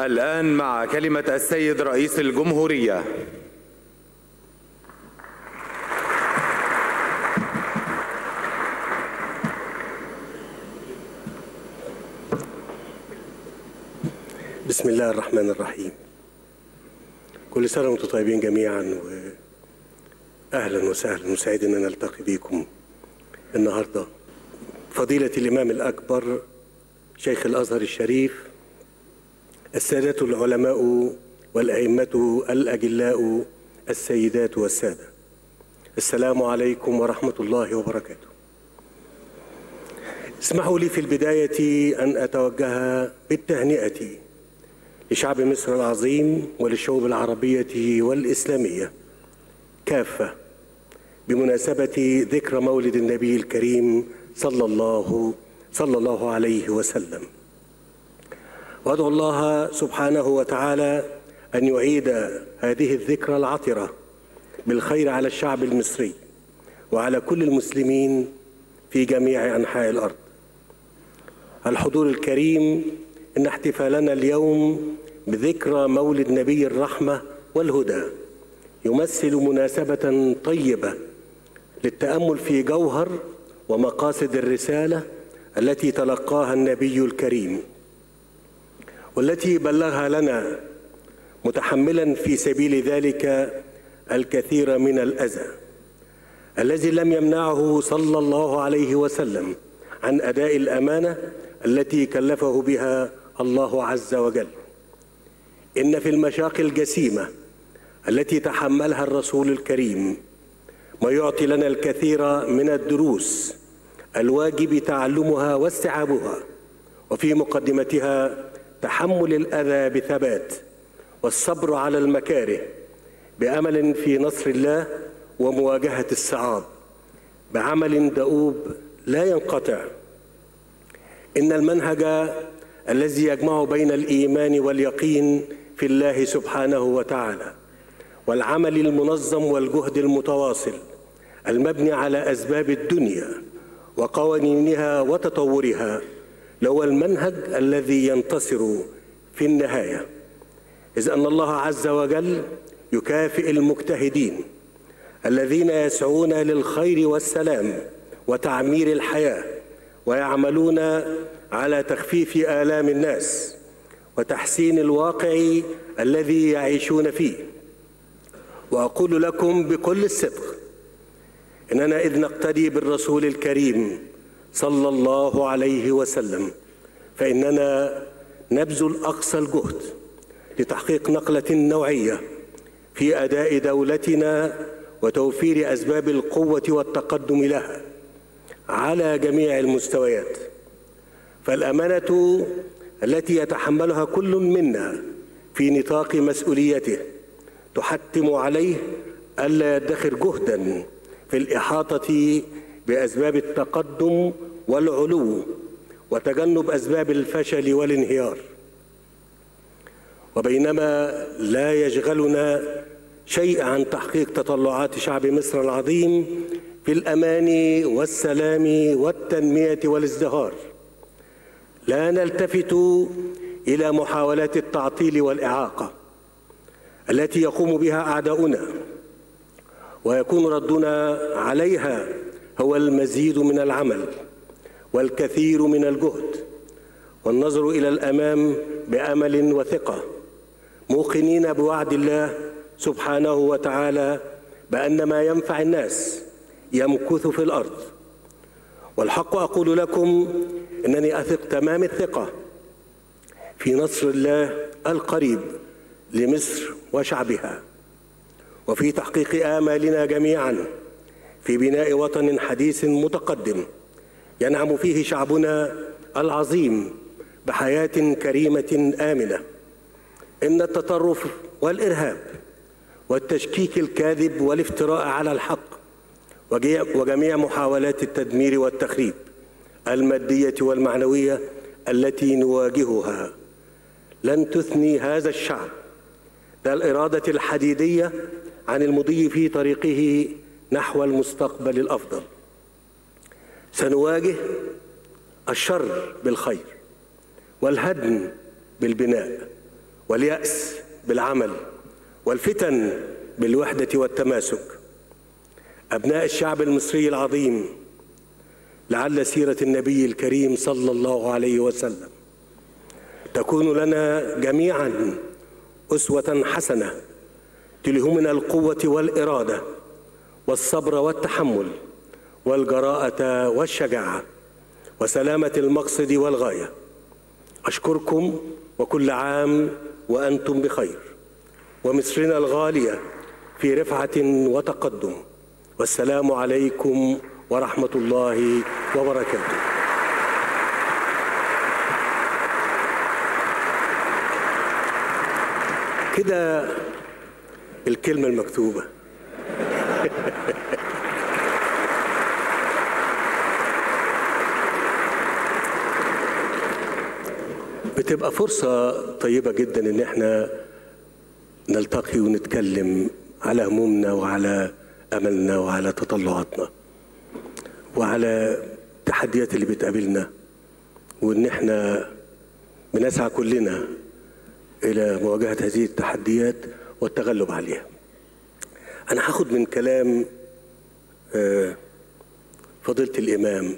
الآن مع كلمة السيد رئيس الجمهورية. بسم الله الرحمن الرحيم. كل سنة وانتم طيبين جميعا، وأهلا وسهلا وسعيد أن نلتقي بكم النهاردة. فضيلة الإمام الأكبر شيخ الأزهر الشريف، السادة العلماء والأئمة الأجلاء، السيدات والسادة، السلام عليكم ورحمة الله وبركاته. اسمحوا لي في البداية أن أتوجه بالتهنئة لشعب مصر العظيم وللشعوب العربية والإسلامية كافة بمناسبة ذكرى مولد النبي الكريم صلى الله عليه وسلم، وأدعو الله سبحانه وتعالى أن يعيد هذه الذكرى العطرة بالخير على الشعب المصري وعلى كل المسلمين في جميع أنحاء الأرض. الحضور الكريم، إن احتفالنا اليوم بذكرى مولد نبي الرحمة والهدى يمثل مناسبة طيبة للتأمل في جوهر ومقاصد الرسالة التي تلقاها النبي الكريم، والتي بلغها لنا متحملا في سبيل ذلك الكثير من الأذى الذي لم يمنعه صلى الله عليه وسلم عن أداء الأمانة التي كلفه بها الله عز وجل. إن في المشاق الجسيمة التي تحملها الرسول الكريم ما يعطي لنا الكثير من الدروس الواجب تعلمها واستيعابها، وفي مقدمتها تحمل الأذى بثبات والصبر على المكاره بأمل في نصر الله ومواجهة الصعاب بعمل دؤوب لا ينقطع. إن المنهج الذي يجمع بين الإيمان واليقين في الله سبحانه وتعالى والعمل المنظم والجهد المتواصل المبني على أسباب الدنيا وقوانينها وتطورها لهو المنهج الذي ينتصر في النهاية، إذ أن الله عز وجل يكافئ المجتهدين الذين يسعون للخير والسلام وتعمير الحياة ويعملون على تخفيف آلام الناس وتحسين الواقع الذي يعيشون فيه. وأقول لكم بكل الصدق إننا إذ نقتدي بالرسول الكريم صلى الله عليه وسلم فإننا نبذل أقصى الجهد لتحقيق نقلة نوعية في أداء دولتنا وتوفير أسباب القوة والتقدم لها على جميع المستويات. فالأمانة التي يتحملها كل منا في نطاق مسؤوليته تحتم عليه ألا يدخر جهدا في الإحاطة بأسباب التقدم والعلو وتجنب أسباب الفشل والانهيار. وبينما لا يشغلنا شيء عن تحقيق تطلعات شعب مصر العظيم في الأمان والسلام والتنمية والازدهار، لا نلتفت إلى محاولات التعطيل والإعاقة التي يقوم بها أعداؤنا، ويكون ردنا عليها هو المزيد من العمل والكثير من الجهد والنظر إلى الأمام بأمل وثقة، موقنين بوعد الله سبحانه وتعالى بأن ما ينفع الناس يمكث في الأرض. والحق أقول لكم إنني أثق تمام الثقة في نصر الله القريب لمصر وشعبها، وفي تحقيق آمالنا جميعا في بناء وطن حديث متقدم ينعم فيه شعبنا العظيم بحياة كريمة آمنة. إن التطرف والإرهاب والتشكيك الكاذب والافتراء على الحق وجميع محاولات التدمير والتخريب المادية والمعنوية التي نواجهها لن تثني هذا الشعب ذا الإرادة الحديدية عن المضي في طريقه نحو المستقبل الأفضل. سنواجه الشر بالخير والهدم بالبناء واليأس بالعمل والفتن بالوحدة والتماسك. أبناء الشعب المصري العظيم، لعل سيرة النبي الكريم صلى الله عليه وسلم تكون لنا جميعا أسوة حسنة تلهمنا القوة والإرادة والصبر والتحمل والجراءة والشجاعة وسلامة المقصد والغاية. أشكركم وكل عام وأنتم بخير، ومصرنا الغالية في رفعة وتقدم، والسلام عليكم ورحمة الله وبركاته. كده الكلمة المكتوبة. بتبقى فرصة طيبة جدا ان احنا نلتقي ونتكلم على همومنا وعلى املنا وعلى تطلعاتنا وعلى التحديات اللي بتقابلنا، وان احنا بنسعى كلنا الى مواجهة هذه التحديات والتغلب عليها. انا هاخد من كلام فضيلة الامام،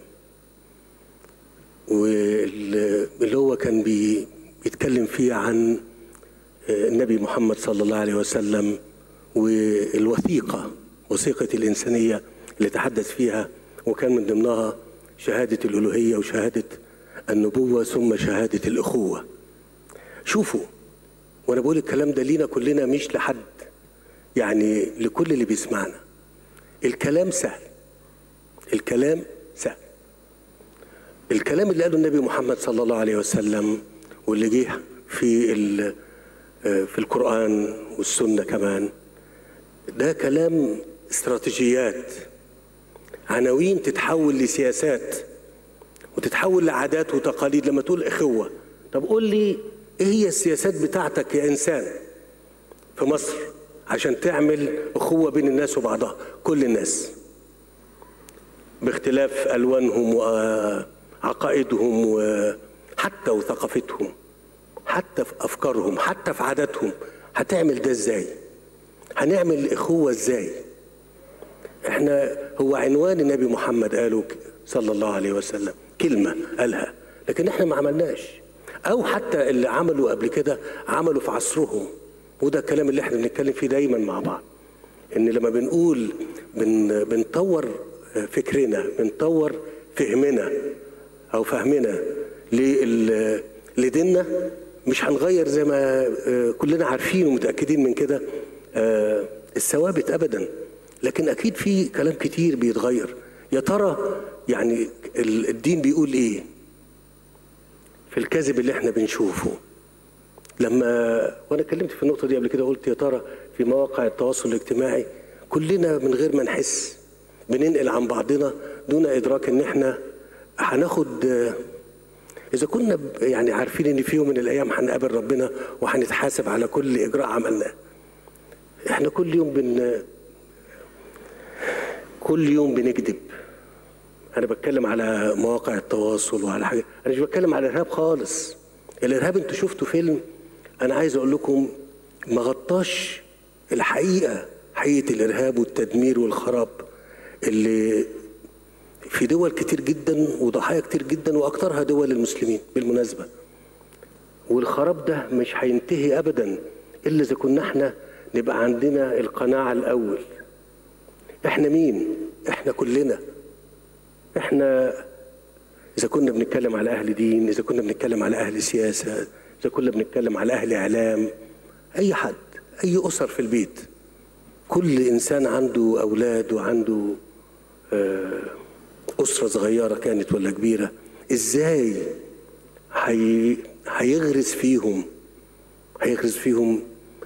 واللي هو كان بيتكلم فيه عن النبي محمد صلى الله عليه وسلم والوثيقة، وثيقة الإنسانية اللي تحدث فيها، وكان من ضمنها شهادة الألوهية وشهادة النبوة ثم شهادة الأخوة. شوفوا، وأنا بقول الكلام ده لينا كلنا مش لحد، يعني لكل اللي بيسمعنا. الكلام سهل، الكلام سهل. الكلام اللي قاله النبي محمد صلى الله عليه وسلم واللي جه في القرآن والسنة كمان، ده كلام استراتيجيات، عناوين تتحول لسياسات وتتحول لعادات وتقاليد. لما تقول إخوة، طب قول لي إيه هي السياسات بتاعتك يا إنسان في مصر عشان تعمل أخوة بين الناس وبعضها، كل الناس باختلاف ألوانهم وعقائدهم وحتى وثقافتهم، حتى في أفكارهم، حتى في عاداتهم. هتعمل ده إزاي؟ هنعمل إخوة إزاي؟ إحنا هو عنوان النبي محمد قاله صلى الله عليه وسلم، كلمة قالها، لكن إحنا ما عملناش، أو حتى اللي عملوا قبل كده عملوا في عصرهم. وده الكلام اللي إحنا بنتكلم فيه دايما مع بعض، إن لما بنقول بنطور فكرنا، بنطور فهمنا أو فهمنا لديننا، مش هنغير زي ما كلنا عارفين ومتأكدين من كده الثوابت أبدا، لكن أكيد في كلام كتير بيتغير. يا ترى يعني الدين بيقول إيه في الكذب اللي احنا بنشوفه؟ وأنا اتكلمت في النقطة دي قبل كده، قلت يا ترى في مواقع التواصل الاجتماعي كلنا من غير ما نحس بننقل عن بعضنا دون إدراك إن احنا هناخد، إذا كنا يعني عارفين إن في يوم من الأيام هنقابل ربنا وهنتحاسب على كل إجراء عملناه. إحنا كل يوم بنكذب. أنا بتكلم على مواقع التواصل وعلى حاجة، أنا مش بتكلم على الإرهاب خالص. الإرهاب أنتوا شفتوا فيلم، أنا عايز أقول لكم ما غطاش الحقيقة، حقيقة الإرهاب والتدمير والخراب اللي في دول كتير جدا وضحايا كتير جدا، واكثرها دول المسلمين بالمناسبه. والخراب ده مش هينتهي ابدا الا اذا كنا احنا نبقى عندنا القناعه الاول. احنا مين؟ احنا كلنا. احنا اذا كنا بنتكلم على اهل دين، اذا كنا بنتكلم على اهل سياسه، اذا كنا بنتكلم على اهل اعلام، اي حد، اي اسر في البيت، كل انسان عنده اولاد وعنده أسرة صغيرة كانت ولا كبيرة، إزاي هيغرس فيهم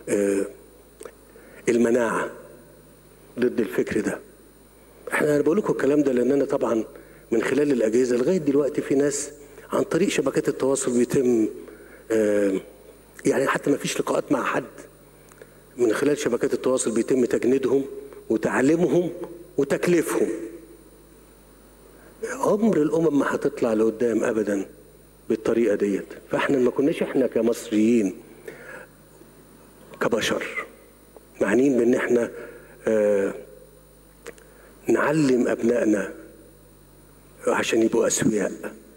المناعة ضد الفكر ده. أنا بقول لكم الكلام ده لأن أنا طبعا من خلال الأجهزة لغاية دلوقتي في ناس عن طريق شبكات التواصل بيتم يعني حتى ما فيش لقاءات مع حد، من خلال شبكات التواصل بيتم تجنيدهم وتعليمهم وتكليفهم. عمر الأمم ما هتطلع لقدام أبدا بالطريقة ديت. فإحنا ما كناش إحنا كمصريين كبشر، معنيين بان احنا نعلم ابنائنا عشان يبقوا اسوياء.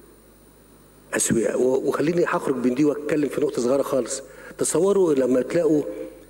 وخليني هخرج من دي واتكلم في نقطه صغيره خالص. تصوروا لما تلاقوا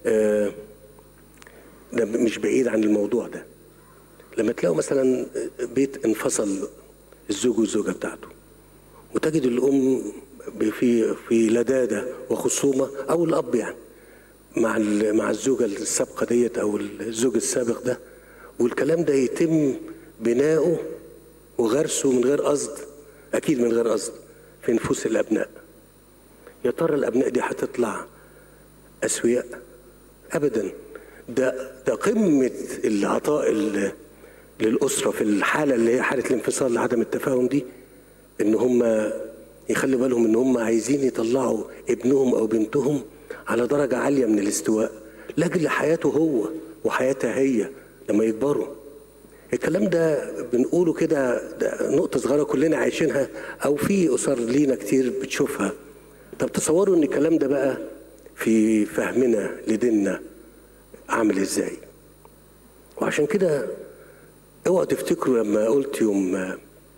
ده مش بعيد عن الموضوع ده، لما تلاقوا مثلا بيت انفصل الزوج والزوجه بتاعته، وتجد الام في لداده وخصومه، او الاب يعني مع الزوجه السابقه ديت او الزوج السابق ده، والكلام ده يتم بناؤه وغرسه من غير قصد، اكيد من غير قصد، في نفوس الابناء. يا ترى الابناء دي هتطلع اسوياء؟ ابدا. ده قمه العطاء للاسره في الحاله اللي هي حاله الانفصال لعدم التفاهم دي، ان هم يخلوا بالهم ان هم عايزين يطلعوا ابنهم او بنتهم على درجه عاليه من الاستواء لاجل حياته هو وحياتها هي لما يكبروا. الكلام ده بنقوله كده، ده نقطه صغيره كلنا عايشينها، او في اسر لينا كتير بتشوفها. طب تصوروا ان الكلام ده بقى في فهمنا لديننا عامل ازاي. وعشان كده اوعوا تفتكروا لما قلت يوم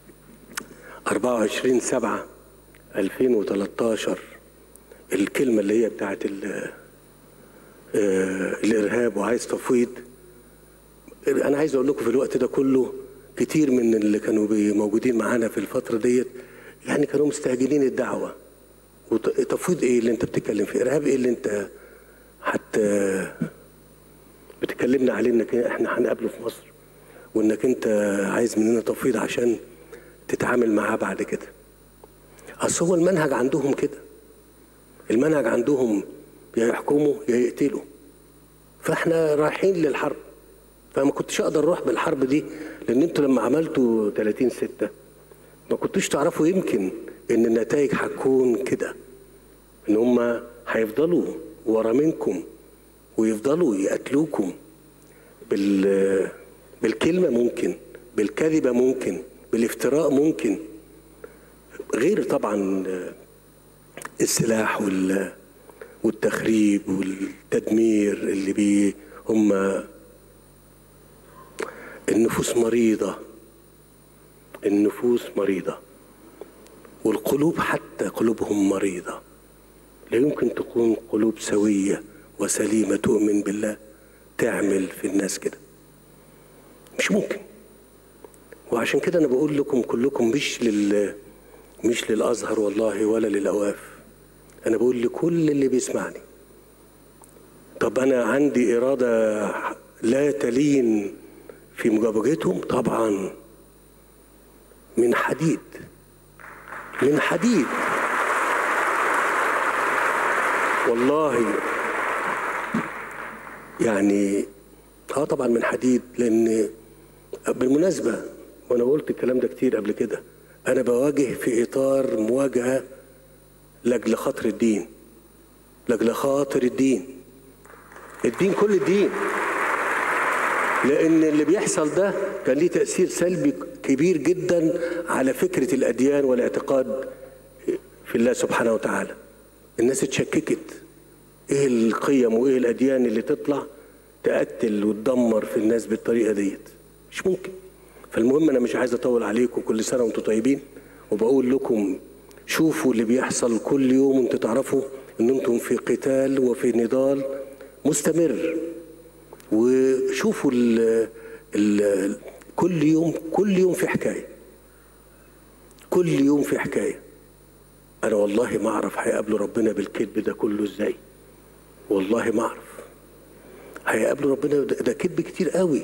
24/7/2013 الكلمة اللي هي بتاعت الإرهاب وعايز تفويض، أنا عايز أقول لكم في الوقت ده كله كتير من اللي كانوا موجودين معانا في الفترة ديت يعني كانوا مستعجلين الدعوة. وتفويض إيه اللي أنت بتتكلم فيه؟ إرهاب إيه اللي أنت حتى بتكلمنا عليه إنك إحنا هنقابله في مصر، وإنك أنت عايز مننا تفويض عشان تتعامل معاه بعد كده؟ أصل هو المنهج عندهم كده، المنهج عندهم يا يحكموا يا يقتلوا. فاحنا رايحين للحرب، فما كنتش اقدر اروح بالحرب دي، لان انتوا لما عملتوا 30/6 ما كنتوش تعرفوا يمكن ان النتائج هتكون كده، ان هم هيفضلوا ورا منكم ويفضلوا يقتلوكم بالكلمه، ممكن بالكذبه، ممكن بالافتراء، ممكن غير طبعا السلاح والتخريب والتدمير اللي بيه هم. النفوس مريضة، النفوس مريضة، والقلوب حتى قلوبهم مريضة. لا يمكن تكون قلوب سوية وسليمة تؤمن بالله تعمل في الناس كده، مش ممكن. وعشان كده أنا بقول لكم كلكم مش للأزهر والله ولا للأواف، أنا بقول لكل اللي بيسمعني. طب أنا عندي إرادة لا تلين في مجابجتهم؟ طبعا، من حديد، من حديد والله. يعني طبعا من حديد. لأن بالمناسبة، وأنا قلت الكلام ده كتير قبل كده، أنا بواجه في إطار مواجهة لأجل خاطر الدين، لأجل خاطر الدين كل الدين. لأن اللي بيحصل ده كان ليه تأثير سلبي كبير جدا على فكرة الأديان والاعتقاد في الله سبحانه وتعالى. الناس اتشككت إيه القيم وإيه الأديان اللي تطلع تقتل وتدمر في الناس بالطريقة ديت، مش ممكن. فالمهم أنا مش عايز أطول عليكم، كل سنة وأنتم طيبين، وبقول لكم شوفوا اللي بيحصل كل يوم، وانتوا تعرفوا ان انتم في قتال وفي نضال مستمر. وشوفوا كل يوم في حكاية، كل يوم في حكاية. انا والله ما اعرف هيقابلوا ربنا بالكذب ده كله ازاي، والله ما اعرف هيقابلوا ربنا ده كذب كتير قوي.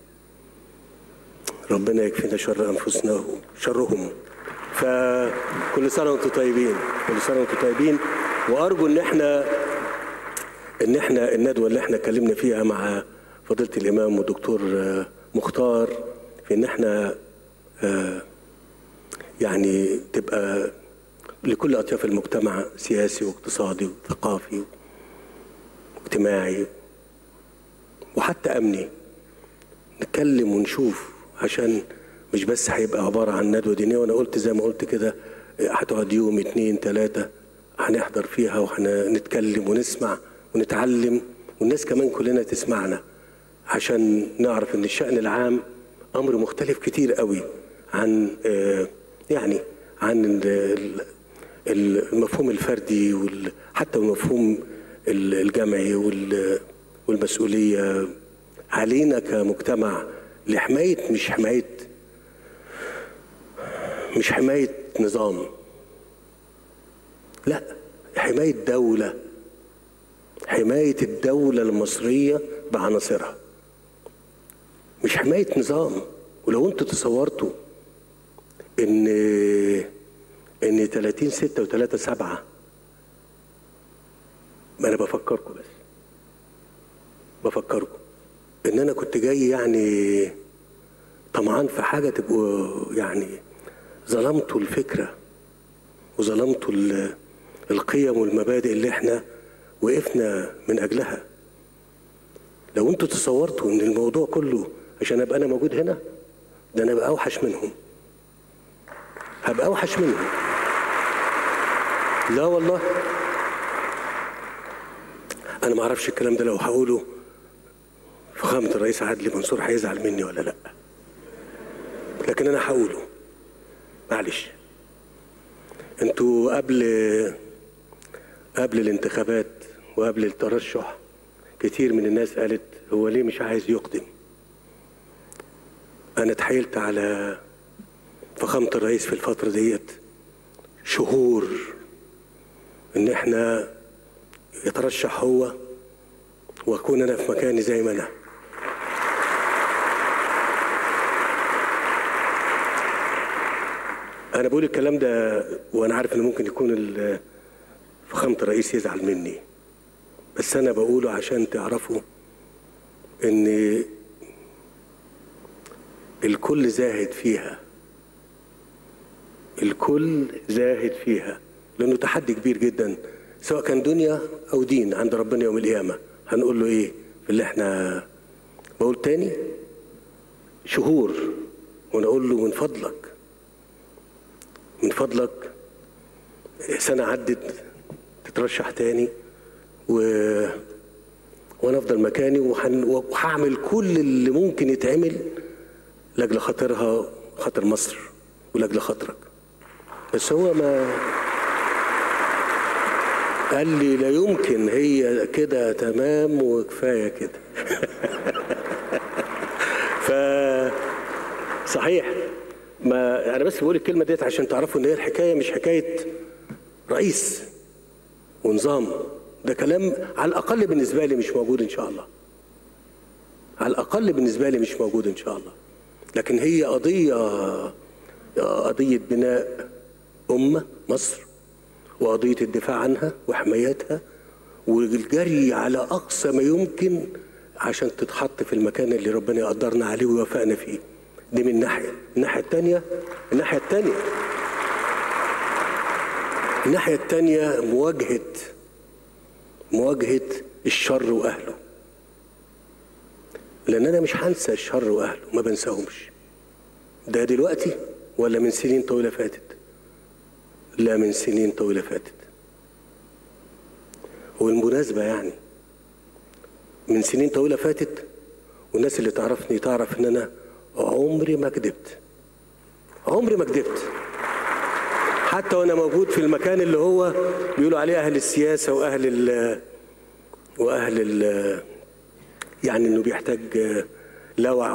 ربنا يكفينا شر انفسنا وشرهم. فكل سنة وانتم طيبين، كل سنة وانتم طيبين. وأرجو إن احنا الندوة اللي احنا اتكلمنا فيها مع فضيلة الإمام والدكتور مختار، في إن احنا يعني تبقى لكل أطياف المجتمع، سياسي واقتصادي وثقافي واجتماعي وحتى أمني، نتكلم ونشوف، عشان مش بس هيبقى عبارة عن ندوة دينية. وأنا قلت زي ما قلت كده هتقعد يوم 2 3 هنحضر فيها وهنتكلم ونسمع ونتعلم والناس كمان كلنا تسمعنا، عشان نعرف ان الشأن العام امر مختلف كتير قوي عن يعني عن المفهوم الفردي حتى المفهوم الجمعي والمسؤولية علينا كمجتمع لحماية مش حماية نظام، لا، حماية دولة، حماية الدولة المصرية بعناصرها، مش حماية نظام. ولو انتوا تصورتوا ان 30/6 و3/7، ما انا بفكركم ان انا كنت جاي يعني طمعان في حاجة تبقوا يعني ظلمتوا الفكرة وظلمتوا القيم والمبادئ اللي احنا وقفنا من اجلها. لو انتوا تصورتوا ان الموضوع كله عشان ابقى انا موجود هنا، ده انا ابقى اوحش منهم، هبقى اوحش منهم. لا والله انا ما اعرفش الكلام ده لو هقوله فخامة الرئيس عدلي منصور هيزعل مني ولا لا، لكن انا هقوله معلش. انتوا قبل الانتخابات وقبل الترشح كتير من الناس قالت هو ليه مش عايز يقدم. انا اتحايلت على فخامة الرئيس في الفترة ديت شهور ان احنا يترشح هو واكون انا في مكاني زي ما انا. انا بقول الكلام ده وانا عارف ان ممكن يكون فخامة الرئيس يزعل مني، بس انا بقوله عشان تعرفوا ان الكل زاهد فيها، الكل زاهد فيها، لانه تحدي كبير جدا سواء كان دنيا او دين عند ربنا يوم القيامه. هنقول له ايه في اللي احنا بقول تاني شهور ونقول له من فضلك سنه عدت تترشح تاني وانا افضل مكاني وهعمل كل اللي ممكن يتعمل لاجل خاطرها، خاطر مصر ولاجل خاطرك. بس هو ما قال لي لا يمكن، هي كده تمام وكفايه كده. ف صحيح، ما انا بس بقول الكلمه ديت عشان تعرفوا ان هي الحكايه مش حكايه رئيس ونظام، ده كلام على الاقل بالنسبه لي مش موجود ان شاء الله، على الاقل بالنسبه لي مش موجود ان شاء الله. لكن هي قضيه بناء امه مصر، وقضيه الدفاع عنها وحمايتها والجري على اقصى ما يمكن عشان تتحط في المكان اللي ربنا يقدرنا عليه ويوفقنا فيه. دي من ناحيه. الناحيه الثانيه مواجهه الشر واهله، لان انا مش هنسى الشر واهله، ما بنساهمش. ده دلوقتي ولا من سنين طويله فاتت؟ لا، من سنين طويله فاتت. والمناسبه يعني من سنين طويله فاتت، والناس اللي تعرفني تعرف ان انا عمري ما كدبت، حتى وانا موجود في المكان اللي هو بيقولوا عليه اهل السياسه واهل ال يعني انه بيحتاج لوع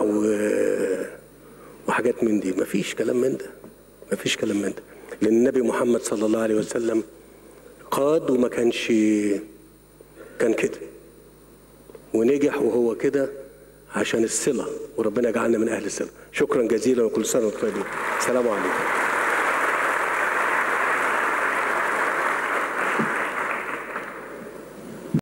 وحاجات من دي. مفيش كلام من ده، لان النبي محمد صلى الله عليه وسلم قاد وما كان كده، ونجح وهو كده عشان الصله، وربنا يجعلنا من اهل الصله. شكرا جزيلا وكل سنه وانتم طيبين. السلام عليكم.